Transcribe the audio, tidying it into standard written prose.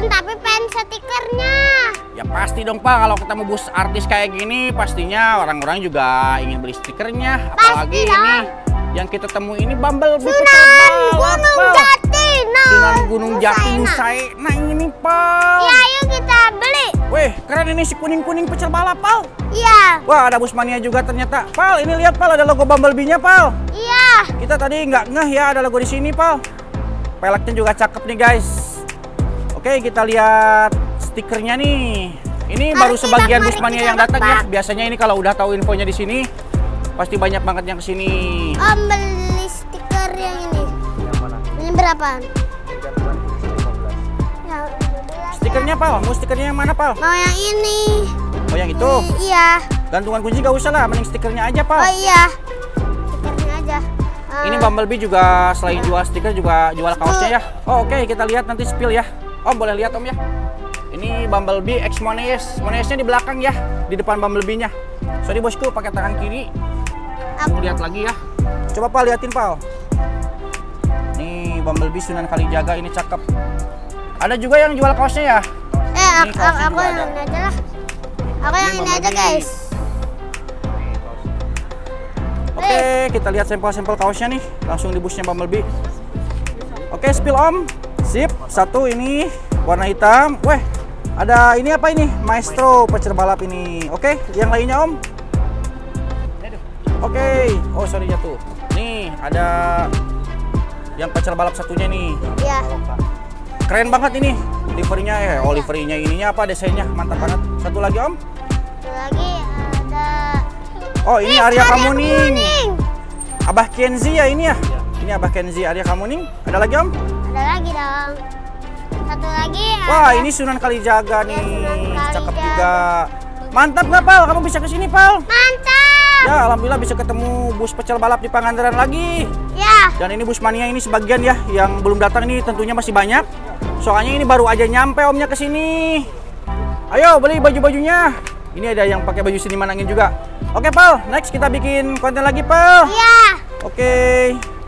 bukan, tapi pengen stikernya. Ya pasti dong Pal, kalau ketemu bus artis kayak gini pastinya orang-orang juga ingin beli stikernya. Apalagi ini yang kita temui ini Bumblebee Sunan Gunung Jati. Sunan Gunung Jati Nusaina. Nah ini Pal. Iya, ayo kita beli. Weh, keren ini si kuning-kuning pecel balap Pal. Iya. Wah, ada bus mania juga ternyata. Pal, ini lihat Pal, ada logo Bumblebee-nya Pal. Iya. Kita tadi nggak ngeh ya ada logo di sini Pal. Peleknya juga cakep nih guys. Oke, kita lihat stikernya nih. Ini baru sebagian bus mania yang datang ya. Biasanya ini kalau udah tahu infonya di sini pasti banyak banget yang kesini. Om beli stiker yang ini. Yang mana? Ini berapa? Ya, Stikernya Pal, mau stikernya yang mana Pal? mau yang ini. Oh yang itu? Iya. Gantungan kunci gak usah lah, mending stikernya aja Pal. Oh iya. Stikernya aja. Ini Bumblebee juga selain jual stiker juga jual kaosnya ya. Oh oke, kita lihat nanti spill ya. Om boleh lihat Om ya. Ini Bumblebee X Moneys. Moneysnya di belakang ya, di depan Bumblebee-nya. Sorry bosku, pakai tangan kiri. Aku lihat lagi ya. Coba Pal liatin Pal. Nih Bumblebee Sunan Kalijaga ini cakep. Ada juga yang jual kaosnya ya. Ini kaosnya Aku juga yang ada. ini aja lah. Aku yang ini aja guys. Oke, kita lihat sampel-sampel kaosnya nih. Langsung di busnya Bumblebee. Oke, spill Om. Sip, satu ini warna hitam. Weh, ada ini apa ini? Maestro pecel balap ini. Oke, yang lainnya Om. Oke, oh sorry jatuh. Nih, ada yang pecel balap satunya nih. Iya. Keren banget ini. Liverynya liverynya ininya apa desainnya? Mantap banget. Satu lagi Om. Satu lagi ada. Oh, ini Arya Kamuning. Kuning. Abah Kenzi ya ini ya? Ini Abah Kenzi, Arya Kamuning. Ada lagi Om? Ada lagi dong. Satu lagi. Wah, ada. ini Sunan Kalijaga nih. Sunan Kalijaga. Cakep juga. Mantap nggak Pal? Kamu bisa kesini Pal? Mantap. Ya, alhamdulillah bisa ketemu bus pecel balap di Pangandaran lagi. Ya. Dan ini bus mania ini sebagian ya yang belum datang ini tentunya masih banyak. Soalnya ini baru aja nyampe Omnya ke sini. Ayo beli baju-bajunya. Ini ada yang pakai baju seniman angin juga. Oke Pal, next kita bikin konten lagi Pal. Iya. Oke.